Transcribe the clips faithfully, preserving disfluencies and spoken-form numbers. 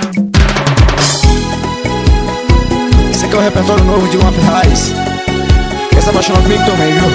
Esse aqui é o repertório novo de Luan Ferraz. Quer se apaixonar comigo também, viu?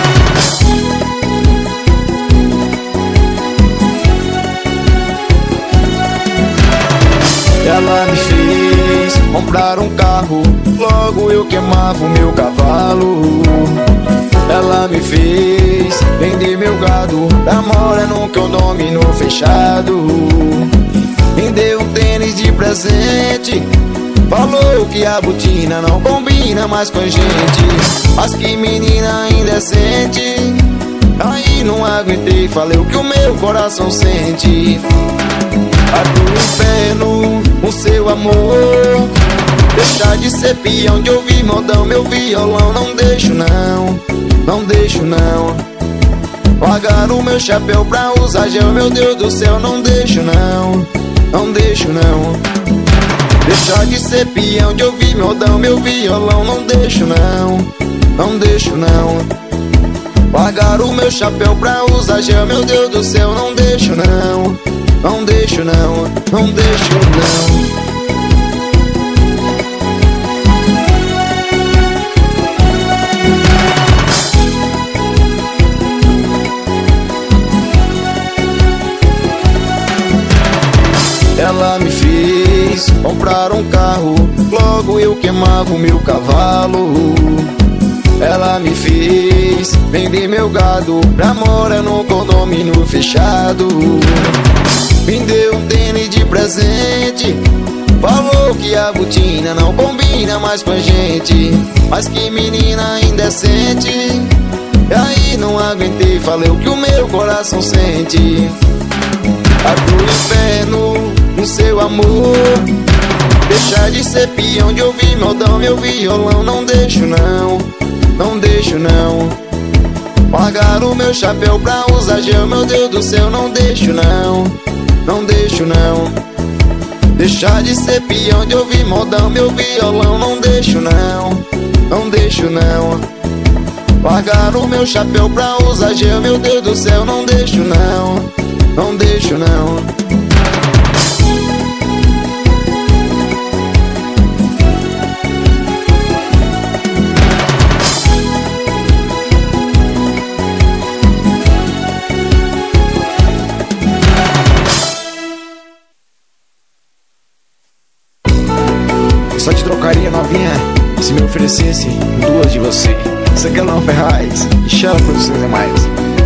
Ela me fez comprar um carro, logo eu queimava o meu cavalo. Ela me fez vender meu gado pra morar num condomínio fechado. Me deu um tênis de presente, falou que a botina não combina mais com a gente. Mas que menina indecente. Aí não aguentei, falei o que o meu coração sente. Ato o inferno, o seu amor. Deixar de ser peão, de ouvir modão, meu violão. Não deixo não, não deixo não. Largar o meu chapéu pra usar gel, meu Deus do céu. Não deixo não, não deixo não. Deixar de ser peão, de ouvir modão, meu violão. Não deixo não, não deixo não. Largar o meu chapéu pra usar gel, meu Deus do céu. Não deixo não, não deixo não, não deixo não. Ela me fez comprar um carro, logo eu queimava o meu cavalo. Ela me fez vender meu gado pra morar num condomínio fechado. Me deu um tênis de presente, falou que a botina não combina mais com a gente. Mas que menina indecente. E aí não aguentei, falei o que o meu coração sente. Vai pro inferno, no seu amor. Deixar de ser peão, de ouvir modão, meu violão. Não deixo não, não deixo não. Largar o meu chapéu pra usar gel, meu Deus do céu. Não deixo não, não deixo não. Deixar de ser peão, de ouvir modão, meu violão. Não deixo não, não deixo não. Largar o meu chapéu pra usar gel, meu Deus do céu. Não deixo não, não deixo não. Só te trocaria, novinha, se me oferecesse duas de você. Isso aqui é Luan Ferraz e Chama Produções e mais.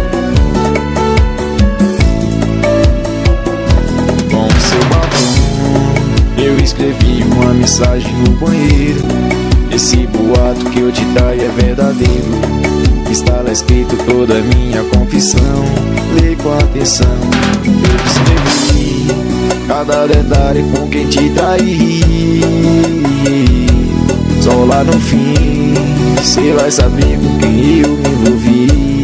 Com seu batom eu escrevi uma mensagem no banheiro. Esse boato que eu te traio é verdadeiro. Está lá escrito toda a minha confissão. Lê com atenção. Eu escrevi cada detalhe com quem te traí. Só lá no fim cê vai saber com quem eu me envolvi.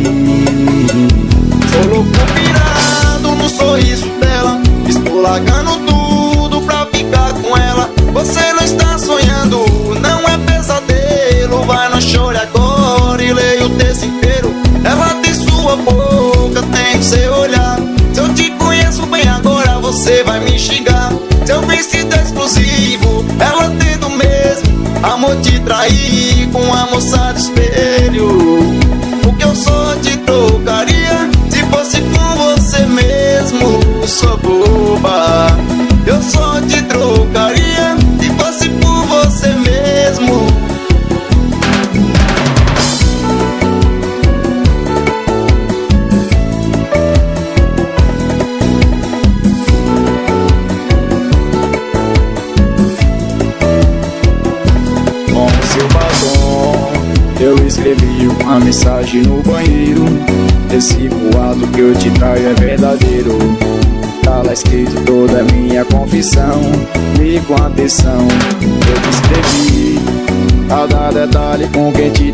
Sou louco pirado no sorriso dela. Estou largando tudo pra ficar com ela. Você não está sonhando, não é pesadelo. Vai, não chore agora e leia o texto inteiro. Ela tem sua boca, tem seu olhar. Se eu te conheço bem agora, você vai me xingar. Seu vestido é exclusivo, ela tem do mesmo. Amor, te trair com a moça do espelho. O que eu só te trocaria se fosse com você mesmo. Sou boba, eu só te trocaria se fosse por você mesmo. Eu escrevi uma mensagem no banheiro. Esse boato que eu te traio é verdadeiro. Tá lá escrito toda a minha confissão. Li com atenção. Eu escrevi cada detalhe com quem te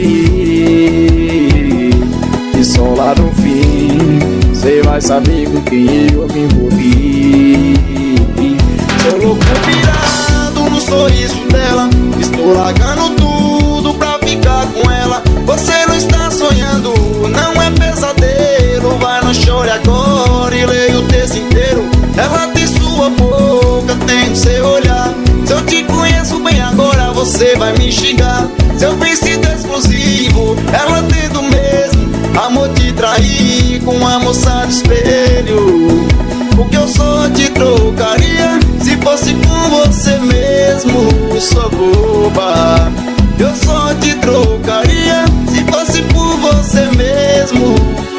traí. E só lá no fim cê vai saber com quem eu me envolvi. Sou louco pirado no sorriso dela. Estou largando tudo pra ficar com ela. Você não está sonhando, não é pesadelo. Vai, não chore agora e leia o texto inteiro. Ela tem sua boca, tem o seu você vai me xingar. Seu vestido exclusivo, ela tendo mesmo amor te trair com uma moça de espelho. O que eu só te trocaria se fosse com você mesmo, sua boba. Eu só te trocaria se fosse por você mesmo.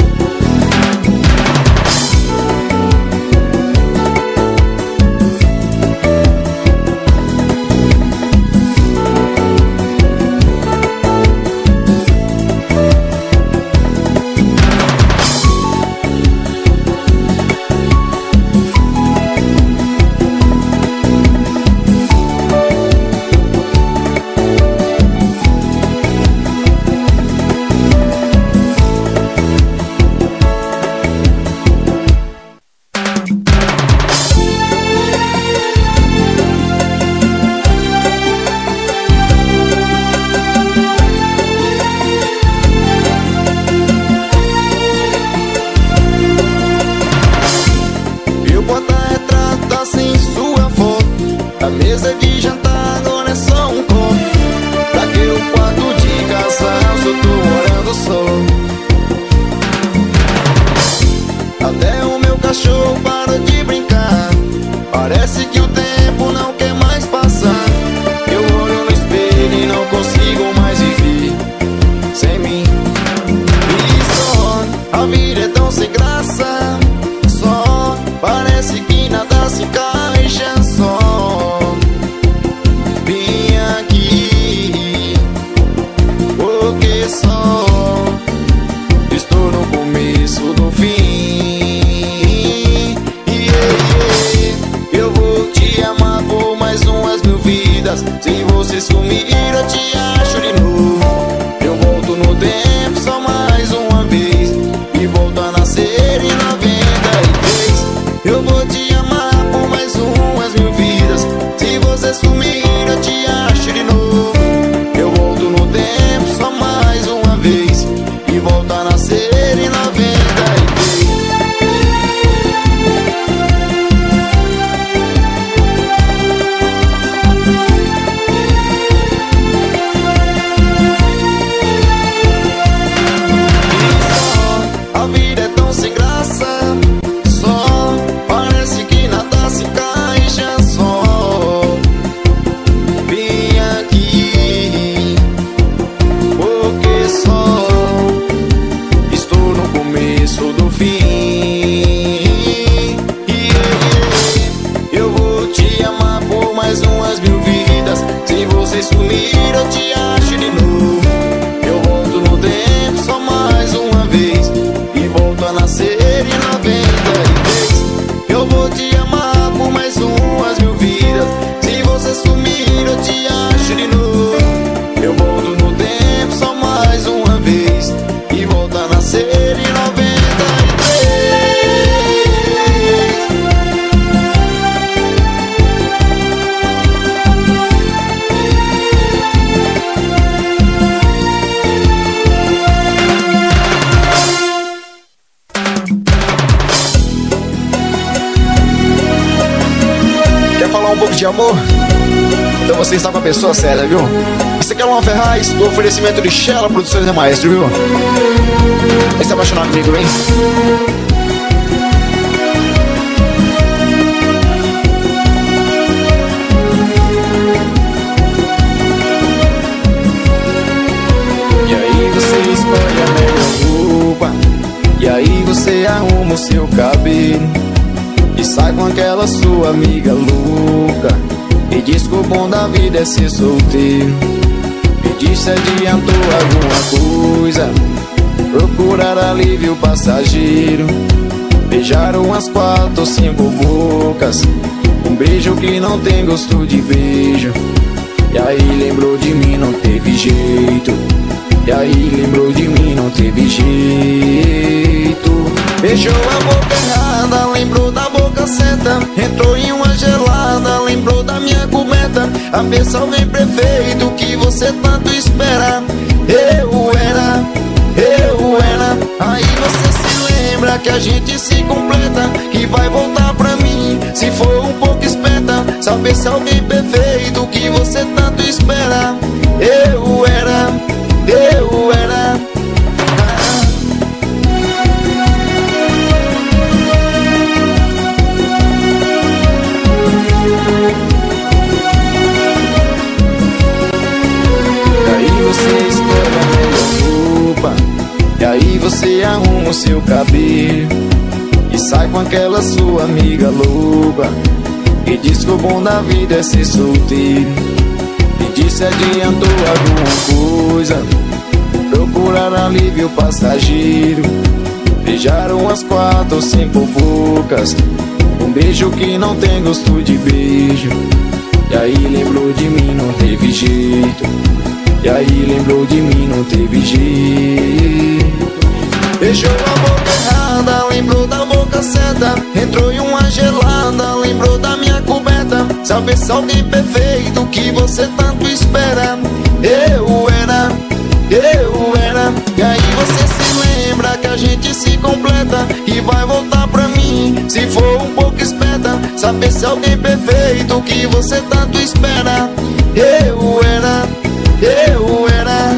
De amor, então você está com a pessoa séria, viu? Você quer uma Ferraz do oferecimento de Shella Produções e Maestro, viu? Vai se apaixonar comigo, hein? E aí você escolhe a melhor roupa, e aí você arruma o seu cabelo e sai com aquela sua amiga louca e diz que o bom da vida é ser solteiro. Me diz se adiantou alguma coisa, procurar alívio passageiro. Beijaram umas quatro ou cinco bocas, um beijo que não tem gosto de beijo. E aí lembrou de mim, não teve jeito. E aí lembrou de mim, não teve jeito. Beijou a boca errada, lembrou da boca certa. Entrou em uma gelada, lembrou da minha coberta. A pensar vem prefeito que você tanto espera. Eu era, eu era. Aí você se lembra que a gente se completa, que vai voltar pra mim se for um pouco esperta. saber se alguém perfeito que você tanto espera. Eu era, eu era. E aí você escolhe a melhor roupa, e aí você arruma o seu cabelo e sai com aquela sua amiga louca e diz que o bom da vida é ser solteiro. E diz se adiantou alguma coisa, procurar alívio passageiro. Beijaram as quatro ou cinco bocas, um beijo que não tem gosto de beijo. E aí lembrou de mim, não teve jeito. E aí lembrou de mim, não teve jeito. Beijou a boca errada, lembrou da boca certa. Entrou em uma gelada, lembrou da minha coberta. Saber se alguém perfeito que você tanto espera. Eu era, eu era. E aí você se lembra que a gente se completa e vai voltar pra mim se for um pouco esperta. Saber se alguém perfeito que você tanto espera. Eu era, eu era.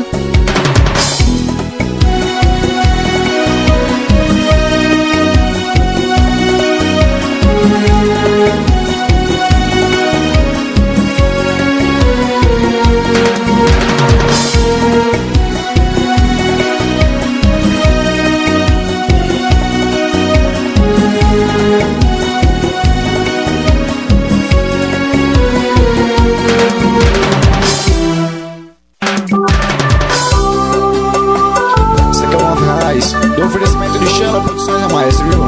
Do oferecimento de Shella Produções da Maestro, viu?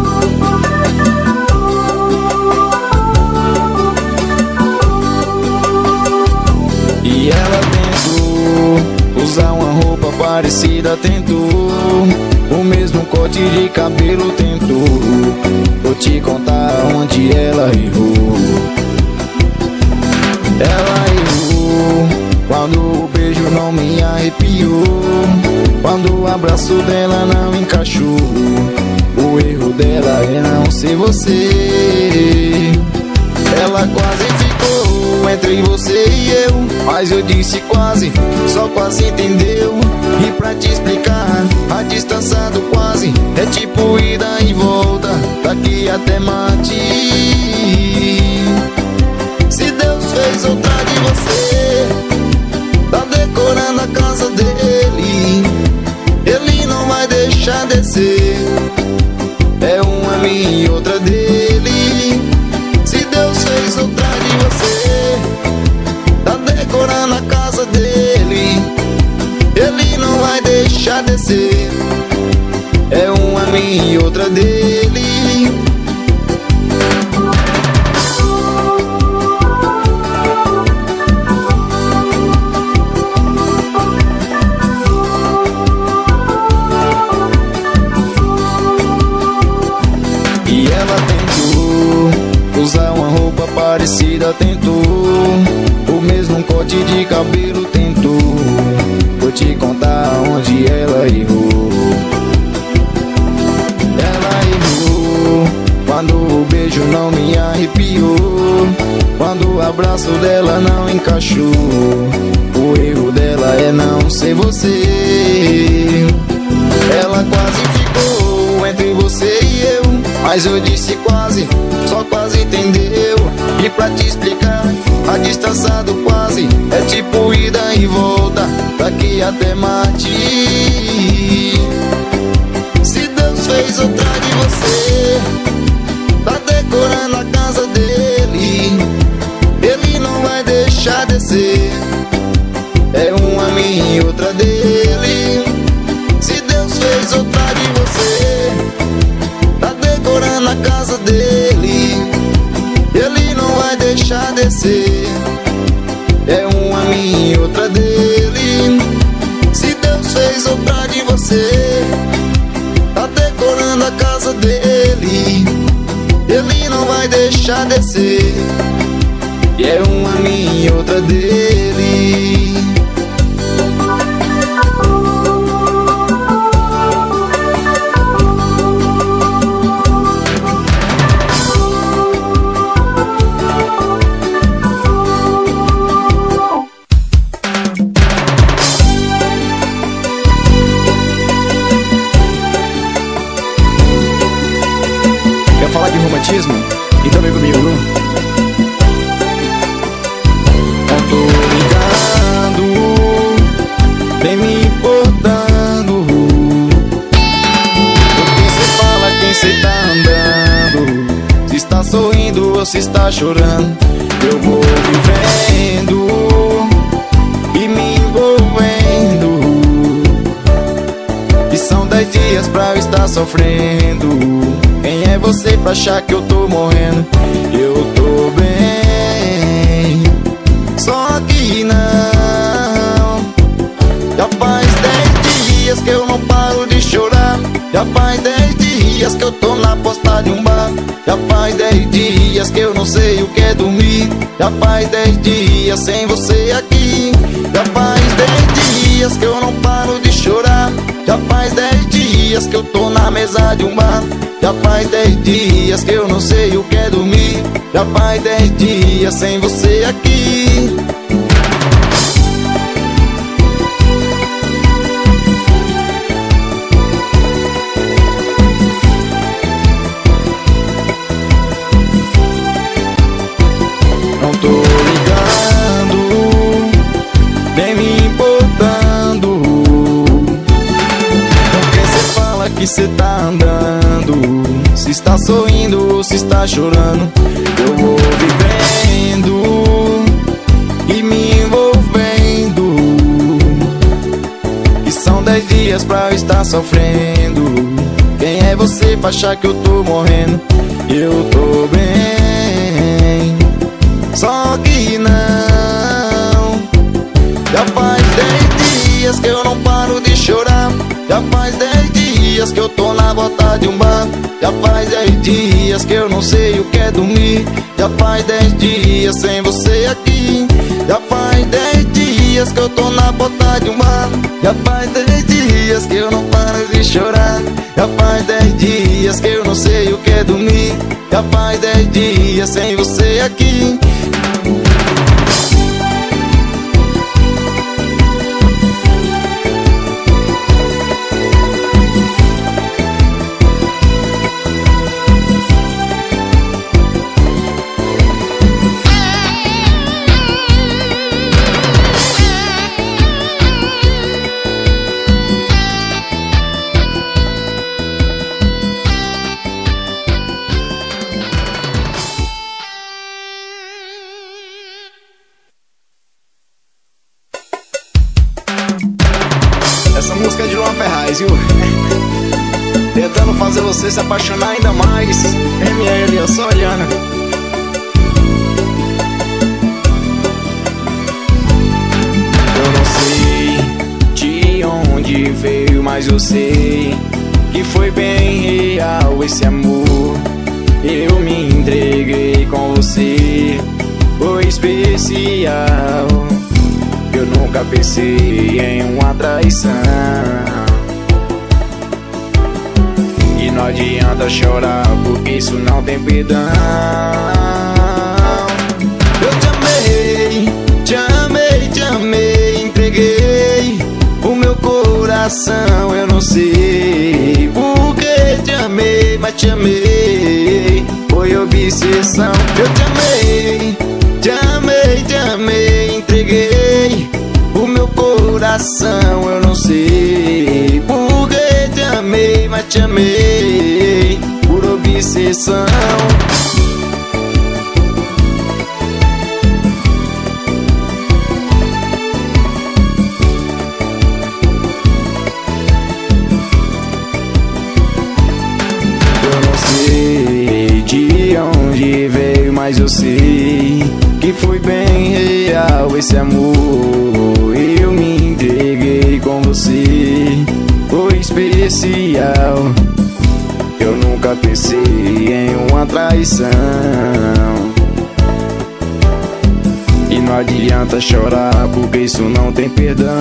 E ela tentou usar uma roupa parecida, tentou o mesmo corte de cabelo, tentou. Vou te contar onde ela errou. Ela errou quando o beijo não me arrepiou, quando o abraço dela não encaixou. O erro dela é não ser você. Ela quase ficou entre você e eu, mas eu disse quase, só quase entendeu. E pra te explicar, a distância do quase é tipo ida e volta, daqui até Marte. Se Deus fez outra de você, tá decorando a casa dele, ele não vai deixar descer. É uma minha e outra dele. Se Deus fez outra de você, tá decorando a casa dele, ele não vai deixar descer. É uma minha e outra dele. Usar uma roupa parecida, tentou o mesmo corte de cabelo, tentou. Vou te contar onde ela errou. Ela errou quando o beijo não me arrepiou, quando o abraço dela não encaixou. O erro dela é não ser você. Ela quase ficou entre você e eu, mas eu disse quase, só quase entendeu. E pra te explicar, a distância do quase é tipo ida e volta, daqui até Marte. Se Deus fez outra de você, tá decorando a casa dele, ele não vai deixar descer. É uma minha e outra dele. Se Deus fez outra de você, tá decorando a casa dele, ele não vai deixar descer. É uma minha e outra dele. Se Deus fez outra de você, tá decorando a casa dele, ele não vai deixar descer. E é uma minha e outra dele. você está chorando. Eu vou vivendo e me envolvendo, e são dez dias pra eu estar sofrendo. Quem é você pra achar que eu tô morrendo? Eu tô bem, só que não. Já faz dez dias que eu não paro de chorar. Já faz dez dias que eu tô na porta de um bar. Já faz dez dias que eu não sei o que é dormir. Já faz dez dias sem você aqui. Já faz dez dias que eu não paro de chorar. Já faz dez dias que eu tô na mesa de um bar. Já faz dez dias que eu não sei o que é dormir. Já faz dez dias sem você aqui. Não tô ligando, nem me importando, porque cê fala que cê tá andando. Se está sorrindo ou se está chorando, eu vou vivendo e me envolvendo, e são dez dias pra eu estar sofrendo. Quem é você pra achar que eu tô morrendo? Eu tô bem, só que não. Já faz dez dias que eu não paro de chorar. Já faz dez dias que eu tô na porta de um bar. Já faz dez dias que eu não sei o que é dormir. Já faz dez dias sem você aqui. Já faz dez dias que eu tô na porta de um bar. Já faz dez dias que eu não paro de chorar. Já faz dez dias que eu não sei o que é dormir. Já faz dez dias sem você aqui. Essa música é de Luan Ferraz, viu? Tentando fazer você se apaixonar ainda mais. M L, eu só olhando. Eu não sei de onde veio, mas eu sei que foi bem real esse amor. Eu me entreguei com você, foi especial. Eu nunca pensei em uma traição, e não adianta chorar, porque isso não tem perdão. Eu te amei, te amei, te amei, entreguei o meu coração. Eu não sei porque te amei, mas te amei, foi obsessão. Eu te amei, te amei, te amei, entreguei o meu coração. Eu não sei porque te amei, mas te amei, por obsessão. Eu não sei de onde veio, mas eu sei que foi bem real esse amor. Eu me entreguei com você, foi especial. Eu nunca pensei em uma traição, e não adianta chorar, porque isso não tem perdão.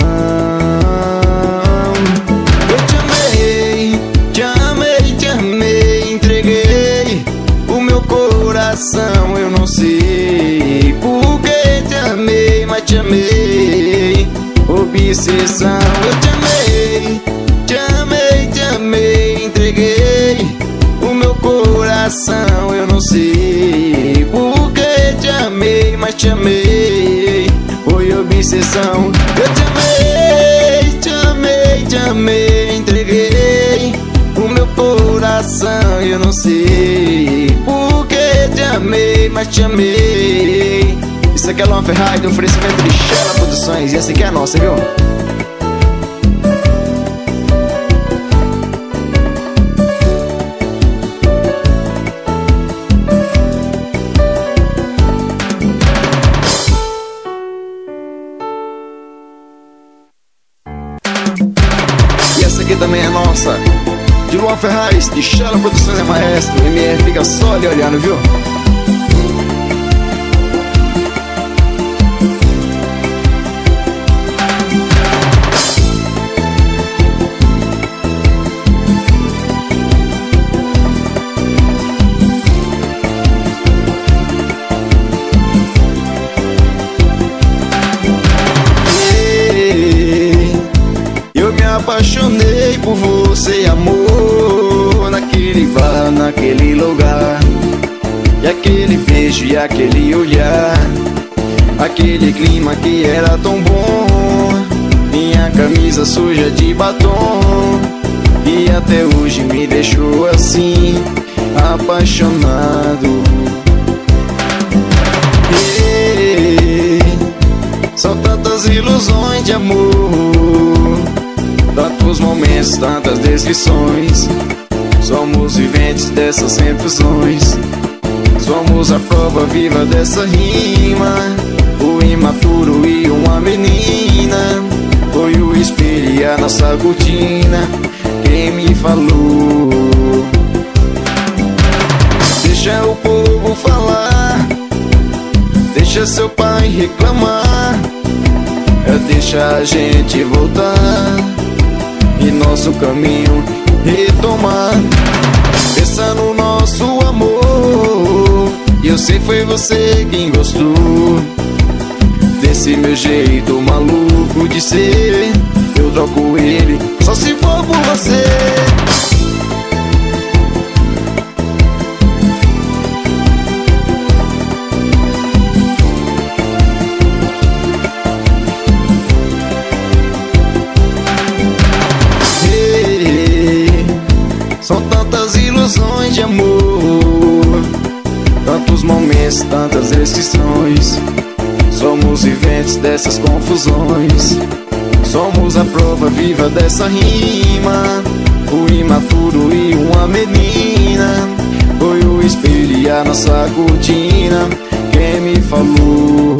Eu te amei, te amei, te amei, entreguei o meu coração. Eu não sei porque te amei, mas te amei, obsessão. Eu te amei, te amei, te amei, entreguei o meu coração. Eu não sei porque te amei, mas te amei, foi obsessão. Eu te amei, te amei, te amei, entreguei o meu coração. Eu não sei porque te amei, mas te amei. Isso aqui é Luan Ferraz, do oferecimento de Shella Produções. E essa aqui é a nossa, viu? E essa aqui também é nossa, de Luan Ferraz, de Shella Produções é maestro. M R fica só ali olhando, viu? Apaixonei por você, amor, naquele bar, naquele lugar. E aquele beijo e aquele olhar, aquele clima que era tão bom. Minha camisa suja de batom, e até hoje me deixou assim, apaixonado. E são tantas ilusões de amor, tantos momentos, tantas descrições. Somos viventes dessas confusões, somos a prova viva dessa rima. O imaturo e uma menina, foi o espelho e a nossa cortina quem me falou. Deixa o povo falar, deixa seu pai reclamar, deixa a gente voltar e nosso caminho retomar. Pensa no nosso amor, e eu sei foi você quem gostou desse meu jeito maluco de ser. Eu troco ele só se for por você. São tantas ilusões de amor, tantos momentos, tantas restrições. Somos viventes dessas confusões, somos a prova viva dessa rima. O imaturo e uma menina, foi o espelho e a nossa cortina quem me falou.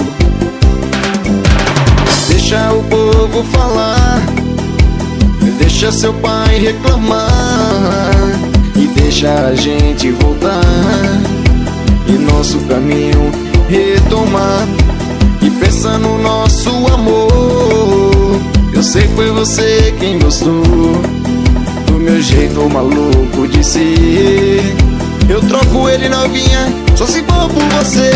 Deixa o povo falar, deixa seu pai reclamar, e deixa a gente voltar e nosso caminho retomar. E pensa no nosso amor, eu sei que foi você quem gostou do meu jeito maluco de ser. Eu troco ele novinha só se for por você.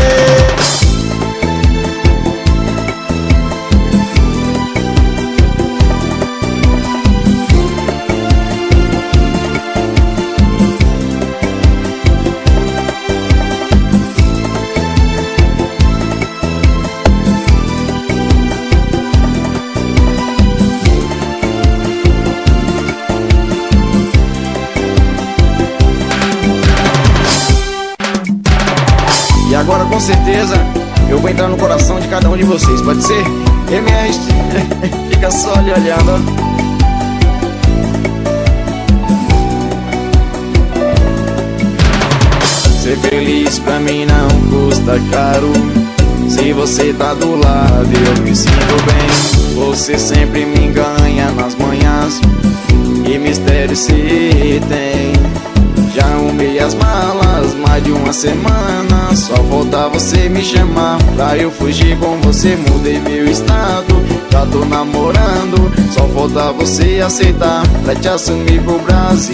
E agora com certeza eu vou entrar no coração de cada um de vocês, pode ser? M R fica só ali olhando. Ser feliz pra mim não custa caro, se você tá do lado eu me sinto bem. Você sempre me ganha nas manhãs, e mistério se tem. Já arrumei as malas mais de uma semana, só falta você me chamar pra eu fugir com você. Mudei meu estado, já tô namorando, só falta você aceitar pra te assumir pro Brasil.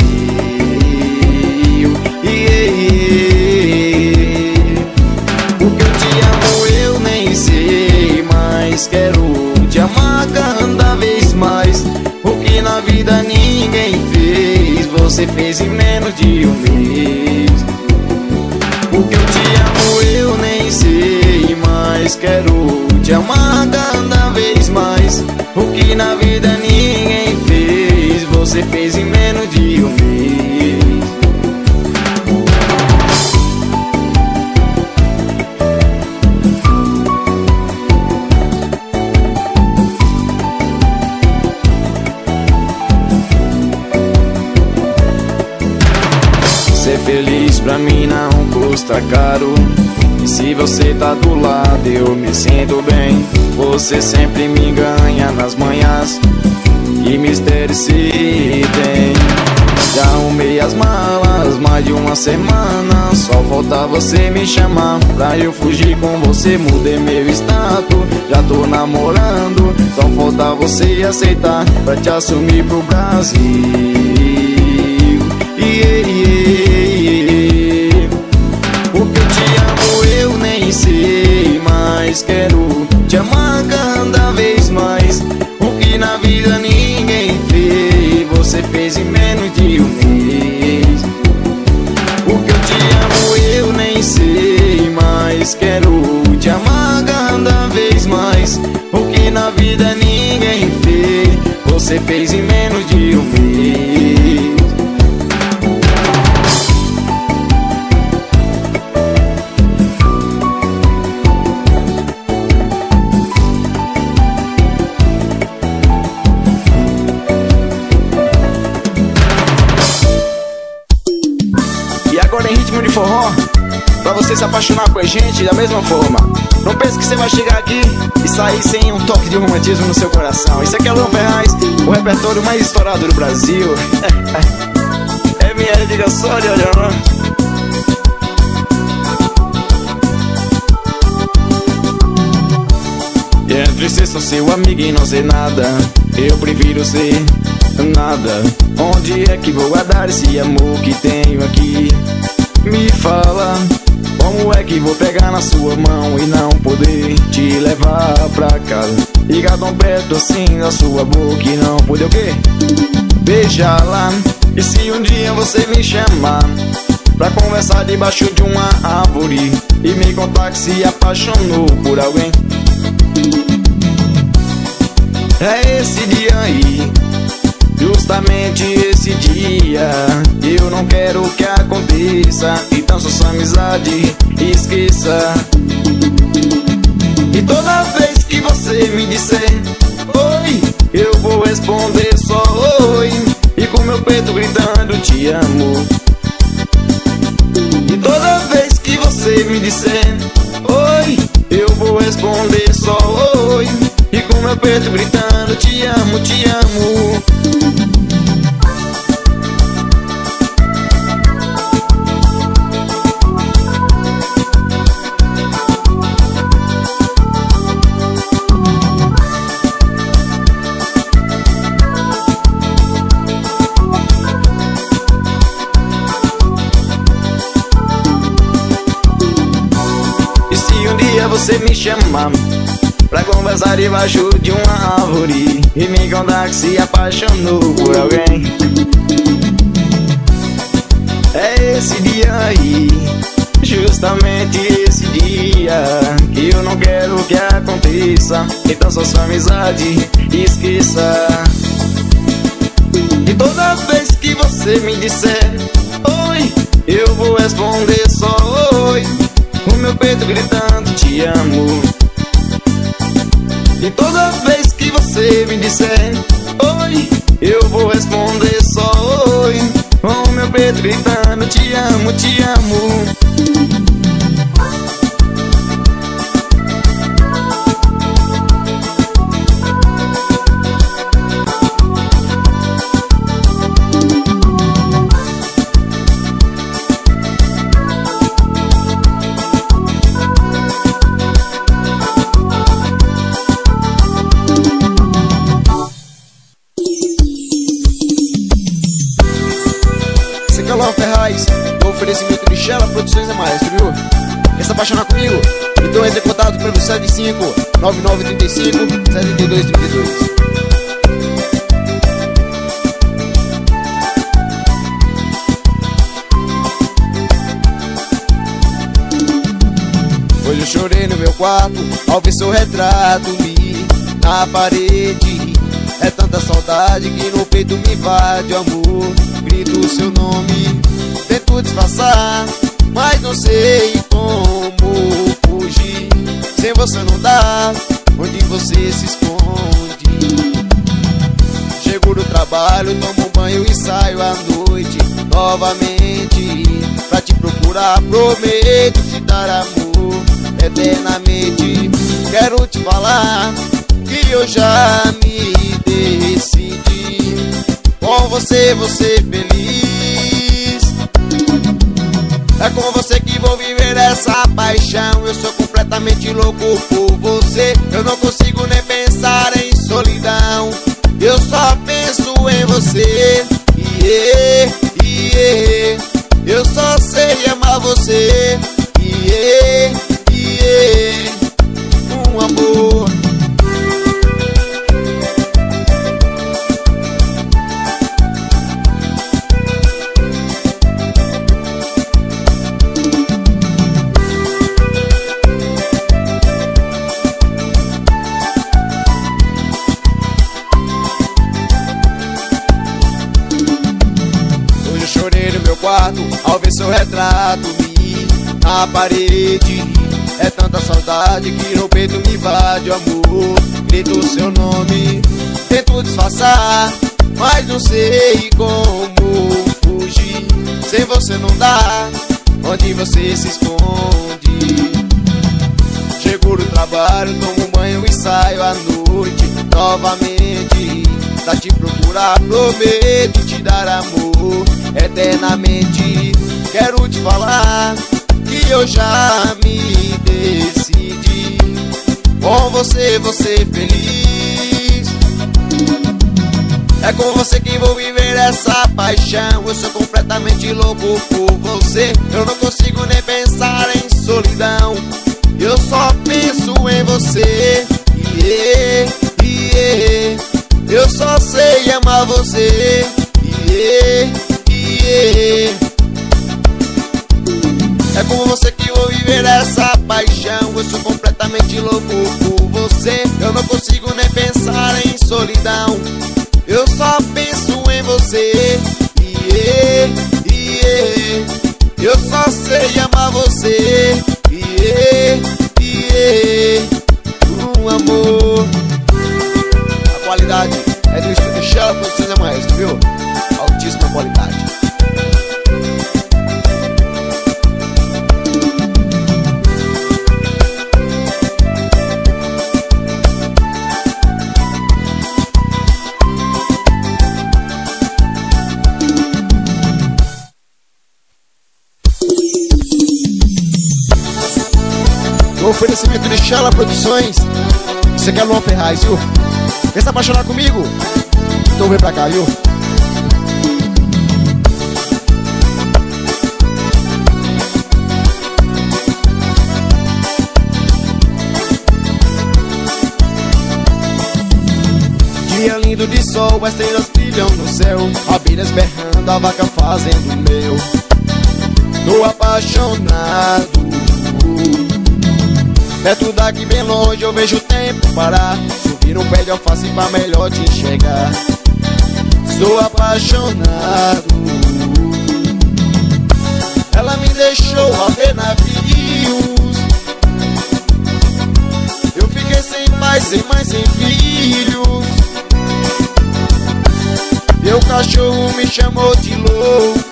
Yeah, yeah. Porque eu te amo eu nem sei, mas quero te amar cada vez mais. O que na vida ninguém fez, você fez em menos de um mês. O que eu te amo eu nem sei, mas quero te amar cada vez mais. O que na vida ninguém fez, você fez em menos de um mês. feliz pra mim não custa caro. E se você tá do lado eu me sinto bem. Você sempre me ganha nas manhãs. Que mistério se tem. Já arrumei as malas, mais de uma semana. Só falta você me chamar pra eu fugir com você. Mudei meu status, já tô namorando. Só falta você aceitar pra te assumir pro Brasil. Yeah, yeah, yeah. Porque eu te amo eu nem sei, mas quero te amar cada vez mais. O que na vida ninguém fez, você fez em menos de um mês. Porque eu te amo eu nem sei, mas quero te amar cada vez mais. O que na vida ninguém fez, você fez em menos de um mês. Agora em ritmo de forró, pra você se apaixonar com a gente da mesma forma. Não pense que você vai chegar aqui e sair sem um toque de romantismo no seu coração. Isso aqui é Luan Ferraz, o repertório mais estourado do Brasil. É minha, diga só, olha, olha. E entre ser só seu amigo e não ser nada, eu prefiro ser nada. Onde é que vou guardar esse amor que tenho aqui? Me fala, como é que vou pegar na sua mão e não poder te levar pra casa? Ficar tão perto assim na sua boca e não poder o quê? Beijar lá. E se um dia você me chamar pra conversar debaixo de uma árvore e me contar que se apaixonou por alguém? É esse dia aí, justamente esse dia. Eu não quero que aconteça, então sua amizade esqueça. E toda vez que você me disser oi, eu vou responder só oi, e com meu peito gritando te amo. E toda vez que você me disser oi, eu vou responder só oi, e com meu peito gritando te amo, te amo. E se um dia você me chamar pra conversar debaixo de uma árvore e me contar que se apaixonou por alguém? É esse dia aí, justamente esse dia, que eu não quero que aconteça, então só sua amizade esqueça. E toda vez que você me disser oi, eu vou responder só oi, o meu peito gritando te amo. E toda vez que você me disser oi, eu vou responder só oi, com o meu peito gritando te amo, te amo. Luan Ferraz, o oferecimento de Shella Produções é Maestro, viu? Quer se apaixonar comigo? Então entre em contato pelo sete cinco nove nove três cinco sete dois três dois. Hoje eu chorei no meu quarto ao ver seu retrato me na parede. É tanta saudade que no peito me invade o amor. Grito o seu nome, tento disfarçar, mas não sei como fugir. Sem você não dá, onde você se esconde. Chego do trabalho trabalho, tomo banho e saio à noite novamente pra te procurar. Prometo te dar amor eternamente. Quero te falar que eu já me decidi. Com você, você feliz. É com você que vou viver essa paixão. Eu sou completamente louco por você. Eu não consigo nem pensar em solidão. Eu só penso em você. Yeah, yeah. Eu só sei amar você. Yeah, yeah. Um amor. Ao ver seu retrato me na parede, é tanta saudade que no peito me invade o amor. Grito seu nome, tento disfarçar, mas não sei como fugir. Sem você não dá, onde você se esconde. Chego do trabalho, tomo banho e saio à noite novamente pra te procurar. Prometo te dar amor eternamente. Quero te falar que eu já me decidi. Com você, você feliz. É com você que vou viver essa paixão. Eu sou completamente louco por você. Eu não consigo nem pensar em solidão. Eu só penso em você. Yeah, yeah. Eu só sei amar você. Yeah, yeah. É com você que vou viver essa paixão. Eu sou completamente louco por você. Eu não consigo nem pensar em solidão. Eu só penso em você. Yeah, yeah. Eu só sei amar você. Yeah, yeah. Um amor. A qualidade é do estúdio Shell Produções é Maestro, viu? Altíssima qualidade. No oferecimento de Chala Produções. Você quer Luan Ferraz, viu? Quer se apaixonar comigo? Então vem pra cá, viu? Dia lindo de sol, as estrelas brilham no céu, abelhas berrando, a vaca fazendo mel. Tô apaixonado. Perto daqui bem longe eu vejo o tempo parar. Subir um pé de alface pra melhor te enxergar. Sou apaixonado. Ela me deixou a ver navios. Eu fiquei sem pai, sem mãe, sem filhos. Meu cachorro me chamou de louco.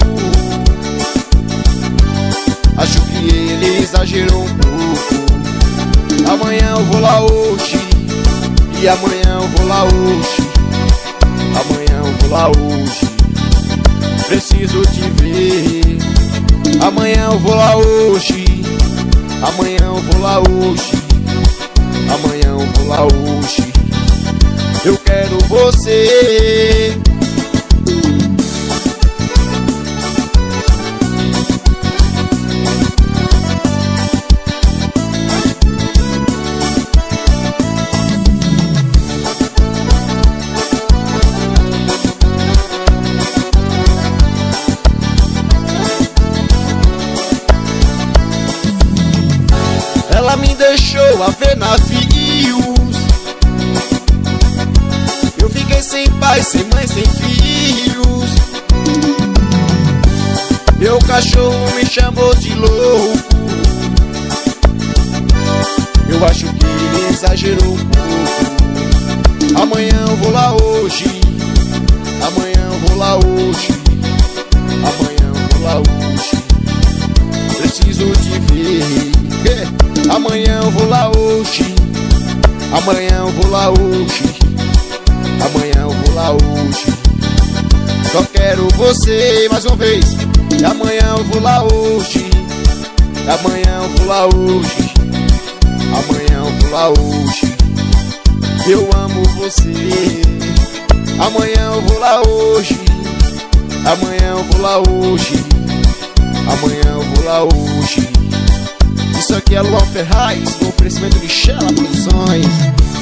Acho que ele exagerou um pouco. Amanhã eu vou lá hoje. E amanhã eu vou lá hoje. Amanhã eu vou lá hoje. Preciso te ver. Amanhã eu vou lá hoje. Amanhã eu vou lá hoje. Amanhã eu vou lá hoje. Eu quero você. Ela me deixou a ver navios. Eu fiquei sem pai, sem mãe, sem filhos. Meu cachorro me chamou de louco. Eu acho que ele exagerou um pouco. Amanhã eu vou lá hoje. eu vou lá hoje. Amanhã eu vou lá hoje. Preciso te ver. Amanhã eu vou lá hoje. Amanhã eu vou lá hoje. Amanhã eu vou lá hoje. Só quero você mais uma vez. E amanhã eu vou lá hoje. E amanhã eu vou lá hoje. Amanhã eu vou lá hoje. Eu amo você. Amanhã eu vou lá hoje. Amanhã eu vou lá hoje. Amanhã eu vou lá hoje. Isso aqui é Luan Ferraz, com oferecimento de Michela Produções.